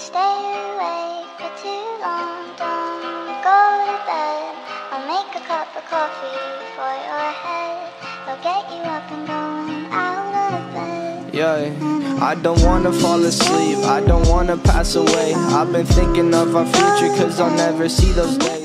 stay awake for too long, don't go to bed. I'll make a cup of coffee for your head. I'll get you up and going out of bed. Yeah, I don't wanna fall asleep, I don't wanna pass away. I've been thinking of our future, cause I'll never see those days.